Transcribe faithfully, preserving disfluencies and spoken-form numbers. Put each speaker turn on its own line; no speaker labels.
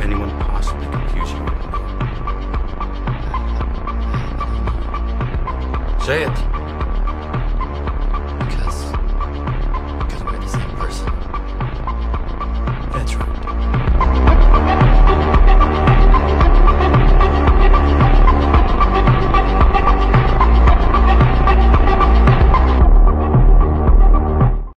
anyone possibly confuse you with me? Say it.